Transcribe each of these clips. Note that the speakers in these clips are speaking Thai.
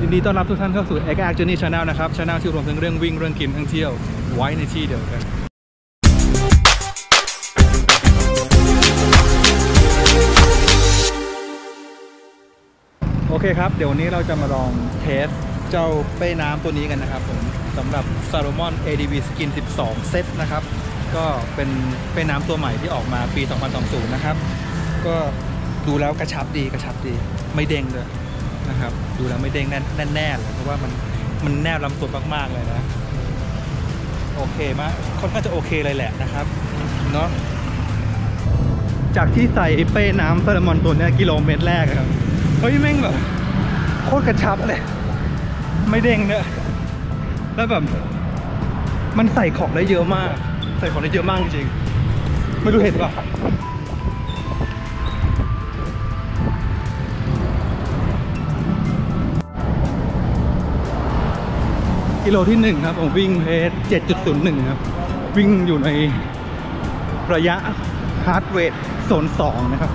ยินดีต้อนรับทุกท่านเข้าสู่ X Arc Journey Channel นะครับ Channel ที่รวมทั้งเรื่องวิ่งเรื่องกินทั้งเที่ยวไว้ในที่เดียวกันโอเคครับเดี๋ยววันนี้เราจะมาลองเทสเจ้าเป้น้ำตัวนี้กันนะครับผมสำหรับ Salomon ADV Skin 12 เซตนะครับก็เป็นเป้น้ำตัวใหม่ที่ออกมาปี 2020 นะครับก็ดูแล้วกระชับดีไม่เด้งเลยนะครับดูแล้วไม่เด้งแน่เลยเพราะว่ามันแนบลำตัวมากๆเลยนะโอเคมากค่อนข้างจะโอเคเลยแหละนะครับเนาะจากที่ใส่เป้น้ำ Salomon ตัวนี้กิโลเมตรแรกครับเฮ้ยแม่งแบบโคตรกระชับเลยไม่เด้งเนอะแล้วแบบมันใส่ของได้เยอะมากจริงๆไม่รู้เห็นป่ะกิโลที่1ครับผมวิ่งเพจ 7.01 ครับวิ่งอยู่ในระยะฮาร์ดเรทโซน2นะครับ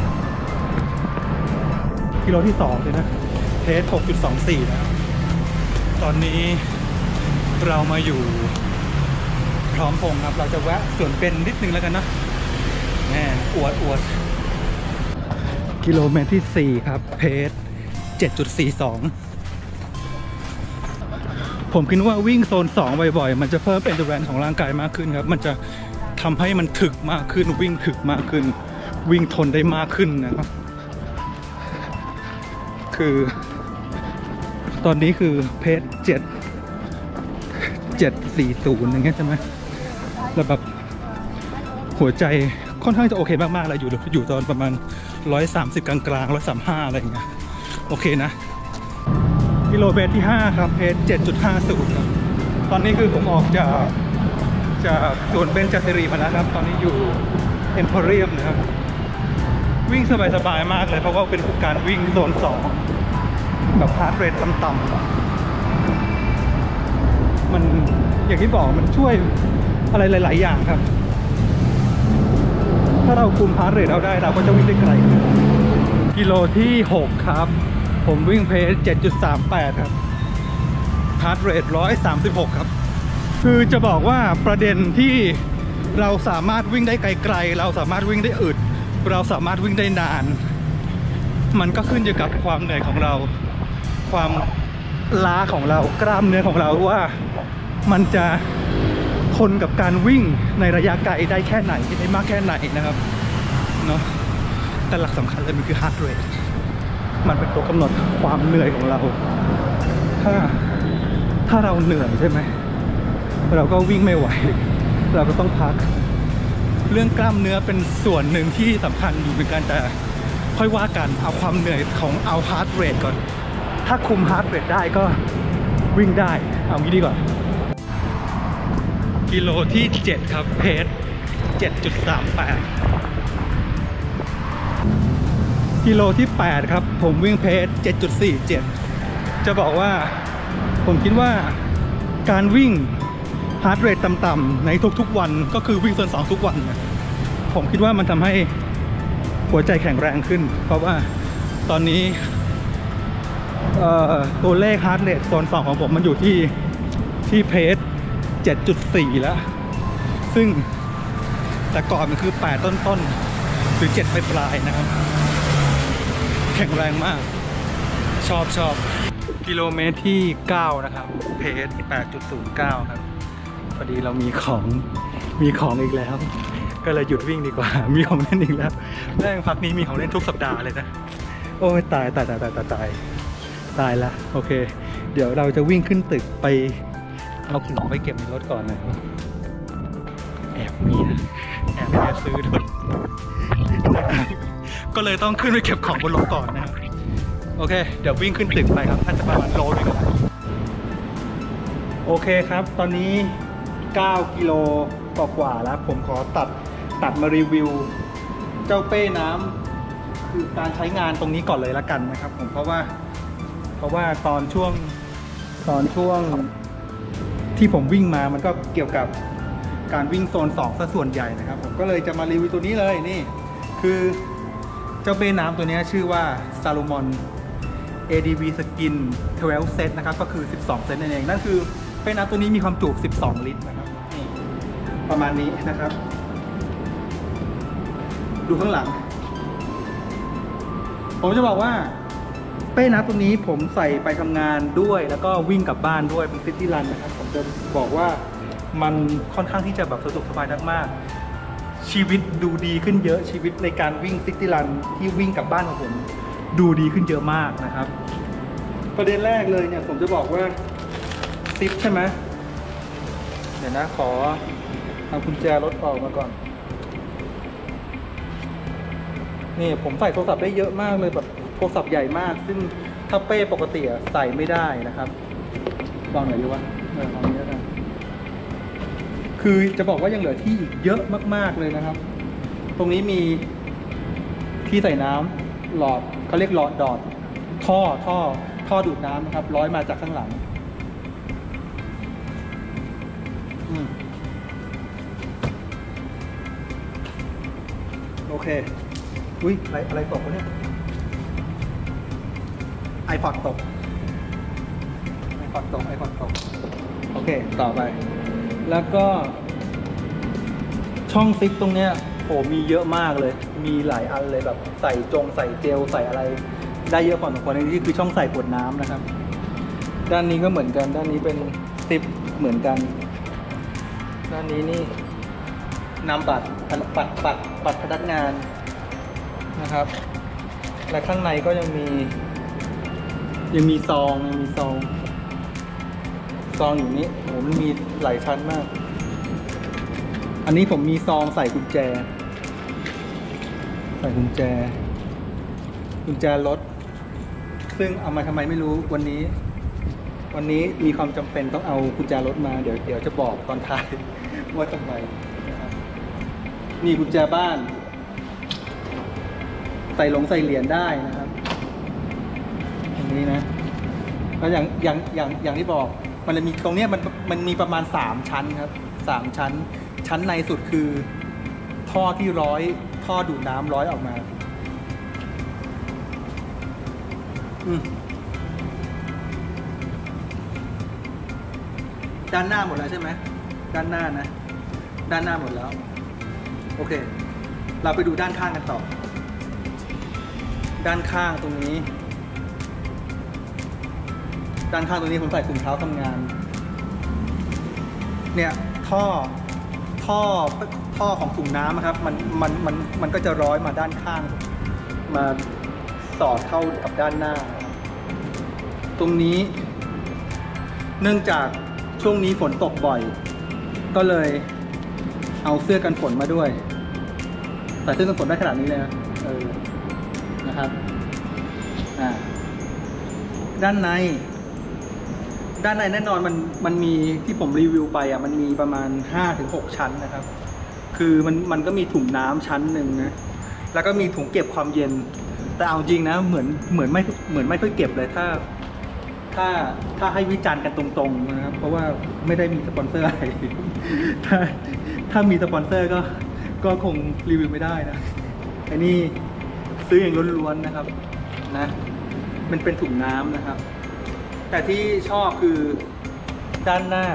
กิโลที่2เลยนะเพจ 6.24 นะตอนนี้เรามาอยู่พร้อมพงครับเราจะแวะส่วนเป็นนิดนึงแล้วกันนะแหมอวดกิโลเมตรที่4ครับเพจ 7.42ผมคิดว่าวิ่งโซน2บ่อยๆมันจะเพิ่ม endurance ของร่างกายมากขึ้นครับมันจะทำให้มันถึกมากขึ้นวิ่งถึกมากขึ้นวิ่งทนได้มากขึ้นนะครับคือตอนนี้คือเพจ740อย่างเงี้ยใช่ไหมแล้วแบบหัวใจค่อนข้างจะโอเคมากๆเลยอยู่ตอนประมาณ130กลางๆ135อะไรอย่างเงี้ยโอเคนะกิโลเมตรที่5ครับเพจ 7.50 ครับตอนนี้คือผมออกจากสวนเบญจศิริมาแล้วครับตอนนี้อยู่เอ็มโพเรียมนะครับวิ่งสบายๆมากเลยเพราะว่าเป็นการวิ่งโซน2แบบฮาร์ดเรทต่ำๆมันอย่างที่บอกมันช่วยอะไรหลายๆอย่างครับถ้าเราคุมฮาร์ดเรทเราได้เราก็จะวิ่งได้ไกลกิโลที่6ครับผมวิ่งเพจ 7.38 ครับฮาร์ดเรท136ครับคือจะบอกว่าประเด็นที่เราสามารถวิ่งได้ไกลๆเราสามารถวิ่งได้อึดเราสามารถวิ่งได้นานมันก็ขึ้นอยู่กับความเหนื่อยของเราความล้าของเรากล้ามเนื้อของเราว่ามันจะทนกับการวิ่งในระยะไกลได้แค่ไหนได้มากแค่ไหนนะครับเนาะแต่หลักสำคัญเลยมันคือฮาร์ดเรทมันเป็นตัวกำหนดความเหนื่อยของเราถ้าเราเหนื่อยใช่ไหมเราก็วิ่งไม่ไหวเราก็ต้องพักเรื่องกล้ามเนื้อเป็นส่วนหนึ่งที่สำคัญอยู่เหมือนกันแต่ค่อยว่ากันเอาความเหนื่อยของเอาฮาร์ดเรทก่อนถ้าคุมฮาร์ดเรทได้ก็วิ่งได้เอางี้ดีกว่ากิโลที่7ครับเพจ 7.38 กิโลที่8ครับผมวิ่งเพจ 7.47 จะบอกว่าผมคิดว่าการวิ่งฮาร์ดเรทต่ำๆในทุกๆวันก็คือวิ่งโซน2ทุกวันนะผมคิดว่ามันทำให้หัวใจแข็งแรงขึ้นเพราะว่าตอนนี้ตัวเลขฮาร์ดเรทโซน2ของผมมันอยู่ที่เพจ 7.4 แล้วซึ่งแต่ก่อนมันคือ8ต้นๆหรือ7ปลายๆนะครับแข็งแรงมากชอบกิโลเมตรที่9นะครับเพจ 8.09 ครับพอดีเรามีของอีกแล้วก็เลยหยุดวิ่งดีกว่ามีของเล่นอีกแล้วแม่งพักนี้มีของเล่นทุกสัปดาห์เลยนะโอ้ยตายละโอเคเดี๋ยวเราจะวิ่งขึ้นตึกไปเอาของไปเก็บในรถก่อนนะแอบมีซื้อด้วยก็เลยต้องขึ้นไปเก็บของบนรถก่อนนะครับโอเคเดี๋ยววิ่งขึ้นตึกไปครับน่าจะประมาณโลนึงโอเคครับตอนนี้9กิโลกว่าแล้วผมขอตัดมารีวิวเจ้าเป้น้ำคือการใช้งานตรงนี้ก่อนเลยละกันนะครับผมเพราะว่าตอนช่วงที่ผมวิ่งมามันก็เกี่ยวกับการวิ่งโซน2ซะส่วนใหญ่นะครับผมก็เลยจะมารีวิวตัวนี้เลยนี่คือเจ้าเป้น้ำตัวนี้ชื่อว่า Salomon ADV Skin 12 เซตนะครับก็คือ12เซตนั่นเองนั่นคือเป้น้ำตัวนี้มีความจุ12 ลิตรนะครับนี่ประมาณนี้นะครับดูข้างหลังผมจะบอกว่าเป้น้ำตัวนี้ผมใส่ไปทำงานด้วยแล้วก็วิ่งกลับบ้านด้วยเป็นซิตี้รันนะครับผมจะบอกว่ามันค่อนข้างที่จะแบบสะดวกสบายมากๆชีวิตดูดีขึ้นเยอะชีวิตในการวิ่งซิตี้รันที่วิ่งกลับบ้านของผมดูดีขึ้นเยอะมากนะครับประเด็นแรกเลยเนี่ยผมจะบอกว่าซิปใช่ไหมเดี๋ยวนะขอเอากุญแจรถออกมาก่อนนี่ผมใส่โทรศัพท์ได้เยอะมากเลยแบบโทรศัพท์ใหญ่มากซึ่งถ้าเป้ปกติใส่ไม่ได้นะครับลองหน่อยดีวะลองนี้แล้วกันคือจะบอกว่ายังเหลือที่อีกเยอะมากๆเลยนะครับตรงนี้มีที่ใส่น้ำหลอดเขาเรียกหลอดดอดท่อดูดน้ำนะครับร้อยมาจากข้างหลังโอเคอุ้ยอะไรตกวะเนี่ย iPod ตก iPod ตกโอเคต่อไปแล้วก็ช่องซิปตรงเนี้ยโหมีเยอะมากเลยมีหลายอันเลยแบบใส่เจลใส่อะไรได้เยอะพอสมควรนี่คือช่องใส่ขวดน้ำนะครับด้านนี้ก็เหมือนกันด้านนี้เป็นซิปเหมือนกันด้านนี้นี่นำบัตรพนักงานนะครับและข้างในก็ยังมีซองอยู่นี้โหมันมีหลายชั้นมากอันนี้ผมมีซองใส่กุญแจรถซึ่งเอามาทำไมไม่รู้วันนี้มีความจำเป็นต้องเอากุญแจรถมาเดี๋ยวจะบอกตอนท้ายว่าทำไมนะครับมีกุญแจบ้านใส่เหรียญได้นะครับอย่างนี้นะแล้วอย่างที่บอกมันจะมีตรงนี้มันมีประมาณ3ชั้นครับ3ชั้นในสุดคือท่อที่ท่อดูดน้ำร้อยออกมาด้านหน้าหมดแล้วใช่ไหมด้านหน้าหมดแล้วโอเคเราไปดูด้านข้างกันต่อด้านข้างตรงนี้ผมใส่ถุงเท้าทำงานเนี่ยท่อของถุงน้ำครับมันก็จะร้อยมาด้านข้างมาสอดเข้ากับด้านหน้าตรงนี้เนื่องจากช่วงนี้ฝนตกบ่อยก็เลยเอาเสื้อกันฝนมาด้วยใส่เสื้อกันฝนได้ขนาดนี้เลยนะนะครับด้านในแน่นอนมันมีที่ผมรีวิวไปมันมีประมาณ 5-6 ชั้นนะครับคือมันก็มีถุงน้ำชั้นหนึ่งนะแล้วก็มีถุงเก็บความเย็นแต่เอาจริงนะเหมือนไม่ค่อยเก็บเลยถ้าให้วิจารณ์กันตรงๆนะครับเพราะว่าไม่ได้มีสปอนเซอร์อะไรถ้ามีสปอนเซอร์ก็คงรีวิวไม่ได้นะไอ้นี่ซื้อเองล้วนๆนะครับนะมันเป็นถุงน้ำนะครับแต่ที่ชอบคือด้านหน้า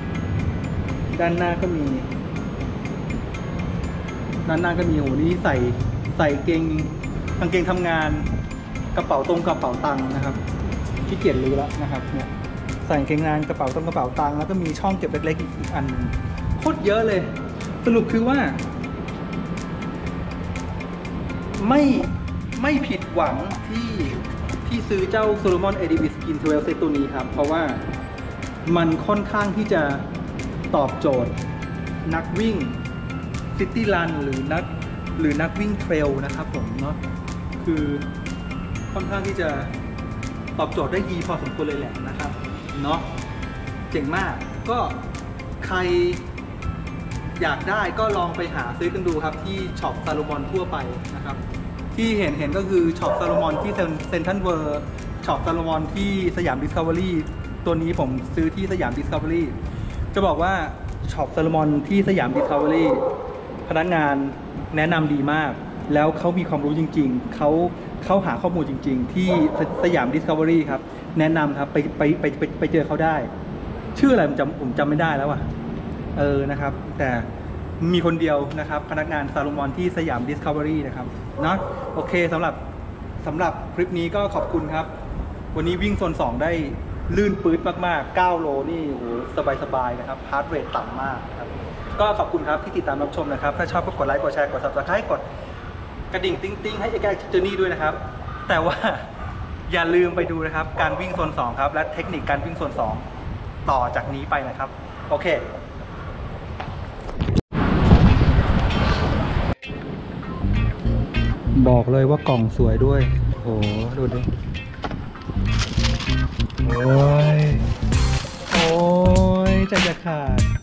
ก็มีโหนี่ใส่กางเกงทำงานกระเป๋าตังค์นะครับที่เกียจรู้แล้วนะครับเนี่ยใส่กางเกงงานกระเป๋าตังค์แล้วก็มีช่องเก็บเล็กๆอีกอันนึงโคตรเยอะเลยสรุปคือว่าไม่ผิดหวังที่ซื้อเจ้า Salomon ADV Skin 12 เซตตัวนี้ครับเพราะว่ามันค่อนข้างที่จะตอบโจทย์นักวิ่งซิตี้รันหรือนักวิ่งเทรลนะครับผมเนาะคือค่อนข้างที่จะตอบโจทย์ได้ดีพอสมควรเลยแหละนะครับเนาะเจ๋งมากก็ใครอยากได้ก็ลองไปหาซื้อกันดูครับที่ช็อป Salomon ทั่วไปนะครับที่เห็นก็คือช็อป Salomon ที่เซ็นทรัลเวิลด์ช็อป Salomon ที่สยามดิสคัฟเวอรี่ตัวนี้ผมซื้อที่สยามดิสคัฟเวอรี่จะบอกว่าช็อป Salomon ที่สยามดิสคัฟเวอรี่พนักงานแนะนำดีมากแล้วเขามีความรู้จริงๆเขาเข้าหาข้อมูลจริงๆที่สยาม Discovery ครับแนะนำครับไปเจอเขาได้ชื่ออะไรผมจำไม่ได้แล้วอ่ะนะครับแต่มีคนเดียวนะครับพนักงานซาโลมอนที่สยาม Discovery นะครับเนาะโอเคสำหรับคลิปนี้ก็ขอบคุณครับวันนี้วิ่งโซน2ได้ลื่นปื๊ดมากๆ9 โลนี่โหสบายๆนะครับฮาร์ดเรทต่ำมากครับก็ขอบคุณครับที่ติดตามรับชมนะครับถ้าชอบก็กดไลค์กดแชร์กด Subscribe กดกระดิ่งติ๊งๆให้ X Journey ด้วยนะครับแต่ว่าอย่าลืมไปดูนะครับการวิ่งโซน2ครับและเทคนิคการวิ่งโซน2ต่อจากนี้ไปนะครับโอเคบอกเลยว่ากล่องสวยด้วยโอ้ดูดิโอ้ยใจจะขาด